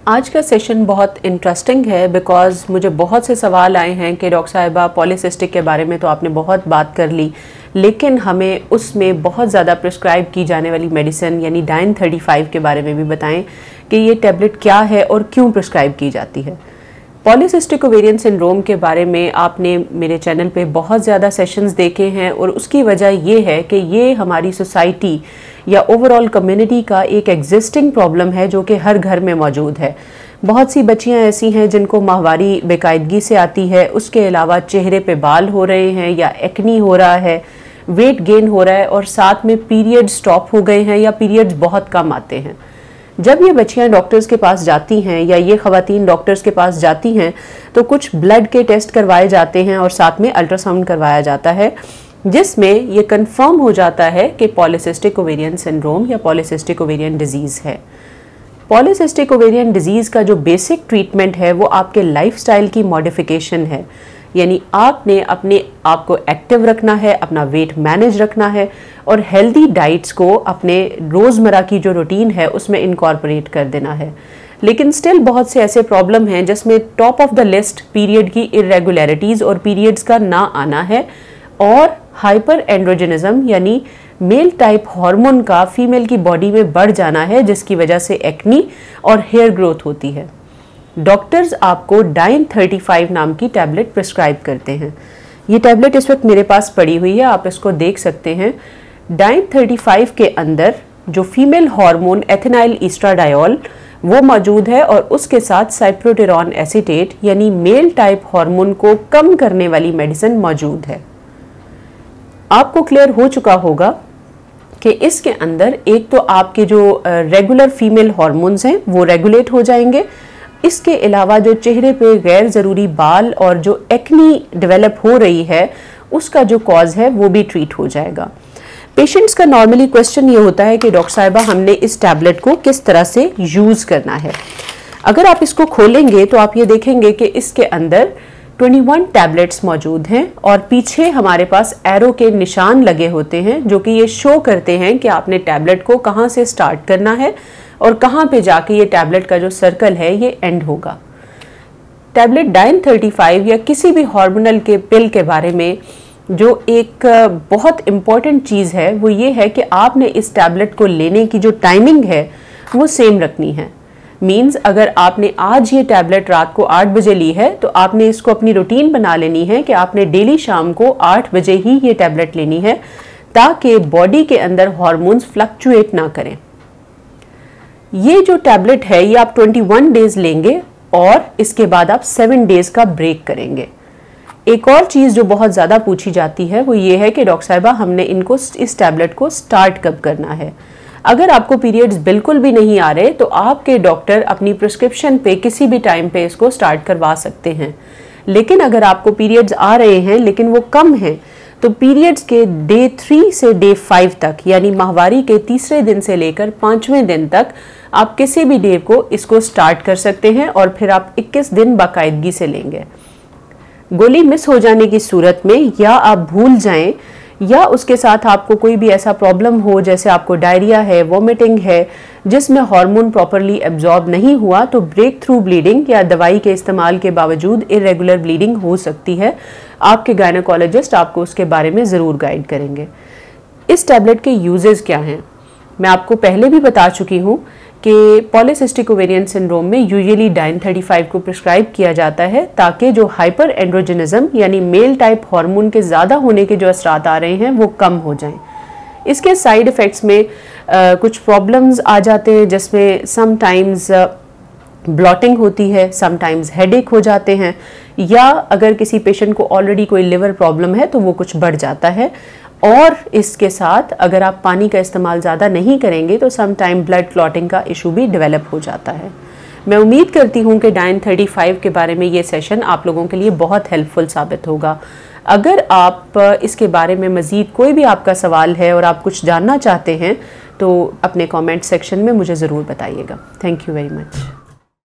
आज का सेशन बहुत इंटरेस्टिंग है बिकॉज़ मुझे बहुत से सवाल आए हैं कि डॉक्टर साहिबा पॉलीसिस्टिक के बारे में तो आपने बहुत बात कर ली, लेकिन हमें उसमें बहुत ज़्यादा प्रिस्क्राइब की जाने वाली मेडिसिन यानी डाइन 35 के बारे में भी बताएं कि ये टैबलेट क्या है और क्यों प्रिस्क्राइब की जाती है। पॉलीसिस्टिक ओवेरियन सिंड्रोम के बारे में आपने मेरे चैनल पे बहुत ज़्यादा सेशंस देखे हैं और उसकी वजह ये है कि ये हमारी सोसाइटी या ओवरऑल कम्युनिटी का एक एग्जिस्टिंग प्रॉब्लम है जो कि हर घर में मौजूद है। बहुत सी बच्चियां ऐसी हैं जिनको माहवारी बेकायदगी से आती है, उसके अलावा चेहरे पे बाल हो रहे हैं या एक्नी हो रहा है, वेट गेन हो रहा है और साथ में पीरियड स्टॉप हो गए हैं या पीरियड्स बहुत कम आते हैं। जब ये बच्चियां डॉक्टर्स के पास जाती हैं या ये ख़वातीन डॉक्टर्स के पास जाती हैं तो कुछ ब्लड के टेस्ट करवाए जाते हैं और साथ में अल्ट्रासाउंड करवाया जाता है, जिसमें ये कंफर्म हो जाता है कि पॉलीसिस्टिक ओवेरियन सिंड्रोम या पॉलीसिस्टिक ओवेरियन डिजीज़ है। पॉलीसिस्टिक ओवेरियन डिजीज़ का जो बेसिक ट्रीटमेंट है वो आपके लाइफस्टाइल की मॉडिफिकेशन है, यानी आपने अपने आप को एक्टिव रखना है, अपना वेट मैनेज रखना है और हेल्दी डाइट्स को अपने रोज़मर्रा की जो रूटीन है उसमें इनकॉर्पोरेट कर देना है। लेकिन स्टिल बहुत से ऐसे प्रॉब्लम हैं जिसमें top of the list period की इरेगुलरिटीज़ और पीरियड्स का ना आना है और हाइपर एंड्रोजनिज्म यानी मेल टाइप हार्मोन का फीमेल की बॉडी में बढ़ जाना है, जिसकी वजह से एक्नी और हेयर ग्रोथ होती है। डॉक्टर्स आपको डाइन 35 नाम की टैबलेट प्रिस्क्राइब करते हैं। ये टैबलेट इस वक्त मेरे पास पड़ी हुई है, आप इसको देख सकते हैं। डाइन 35 के अंदर जो फीमेल हार्मोन एथेनाइल ईस्ट्राडायोल वो मौजूद है और उसके साथ साइप्रोटेरॉन एसीटेट यानी मेल टाइप हार्मोन को कम करने वाली मेडिसिन मौजूद है। आपको क्लियर हो चुका होगा कि इसके अंदर एक तो आपके जो रेगुलर फीमेल हार्मोन्स हैं वो रेगुलेट हो जाएंगे, इसके अलावा जो चेहरे पे गैर ज़रूरी बाल और जो एक्नी डेवलप हो रही है उसका जो कॉज है वो भी ट्रीट हो जाएगा। पेशेंट्स का नॉर्मली क्वेश्चन ये होता है कि डॉक्टर साहिबा हमने इस टैबलेट को किस तरह से यूज़ करना है। अगर आप इसको खोलेंगे तो आप ये देखेंगे कि इसके अंदर 21 टैबलेट्स मौजूद हैं और पीछे हमारे पास एरो के निशान लगे होते हैं जो कि ये शो करते हैं कि आपने टैबलेट को कहाँ से स्टार्ट करना है और कहाँ पे जाके ये टैबलेट का जो सर्कल है ये एंड होगा। टैबलेट डाइन 35 या किसी भी हार्मोनल के पिल के बारे में जो एक बहुत इम्पॉर्टेंट चीज़ है वो ये है कि आपने इस टैबलेट को लेने की जो टाइमिंग है वो सेम रखनी है। मीन्स अगर आपने आज ये टैबलेट रात को 8 बजे ली है तो आपने इसको अपनी रूटीन बना लेनी है कि आपने डेली शाम को 8 बजे ही ये टैबलेट लेनी है ताकि बॉडी के अंदर हार्मोन्स फ्लक्चुएट ना करें। ये जो टैबलेट है ये आप 21 डेज लेंगे और इसके बाद आप 7 डेज का ब्रेक करेंगे। एक और चीज़ जो बहुत ज़्यादा पूछी जाती है वो ये है कि डॉक्टर साहिबा हमने इनको इस टैबलेट को स्टार्ट कब करना है। अगर आपको पीरियड्स बिल्कुल भी नहीं आ रहे तो आपके डॉक्टर अपनी प्रिस्क्रिप्शन पे किसी भी टाइम पे इसको स्टार्ट करवा सकते हैं। लेकिन अगर आपको पीरियड्स आ रहे हैं लेकिन वो कम हैं तो पीरियड्स के डे 3 से डे 5 तक यानी माहवारी के तीसरे दिन से लेकर 5वें दिन तक आप किसी भी डे को इसको स्टार्ट कर सकते हैं और फिर आप 21 दिन बाकायदगी से लेंगे। गोली मिस हो जाने की सूरत में या आप भूल जाएं या उसके साथ आपको कोई भी ऐसा प्रॉब्लम हो जैसे आपको डायरिया है, वॉमिटिंग है जिसमें हार्मोन प्रॉपरली एब्जॉर्ब नहीं हुआ तो ब्रेक थ्रू ब्लीडिंग या दवाई के इस्तेमाल के बावजूद इरेगुलर ब्लीडिंग हो सकती है। आपके गायनेकोलॉजिस्ट आपको उसके बारे में ज़रूर गाइड करेंगे। इस टैबलेट के यूजेस क्या हैं मैं आपको पहले भी बता चुकी हूँ कि पॉलीसिस्टिक ओवेरियन सिंड्रोम में यूजुअली डाइन 35 को प्रिस्क्राइब किया जाता है ताकि जो हाइपर एंड्रोजनिज्म यानी मेल टाइप हार्मोन के ज़्यादा होने के जो असरात आ रहे हैं वो कम हो जाएं। इसके साइड इफ़ेक्ट्स में कुछ प्रॉब्लम्स आ जाते हैं जिसमें समटाइम्स ब्लॉटिंग होती है, समटाइम्स हेडेक हो जाते हैं या अगर किसी पेशेंट को ऑलरेडी कोई लिवर प्रॉब्लम है तो वो कुछ बढ़ जाता है। और इसके साथ अगर आप पानी का इस्तेमाल ज़्यादा नहीं करेंगे तो सम टाइम ब्लड क्लॉटिंग का इशू भी डेवलप हो जाता है। मैं उम्मीद करती हूँ कि डाइन 35 के बारे में ये सेशन आप लोगों के लिए बहुत हेल्पफुल साबित होगा। अगर आप इसके बारे में मज़ीद कोई भी आपका सवाल है और आप कुछ जानना चाहते हैं तो अपने कमेंट सेक्शन में मुझे ज़रूर बताइएगा। Thank you very much.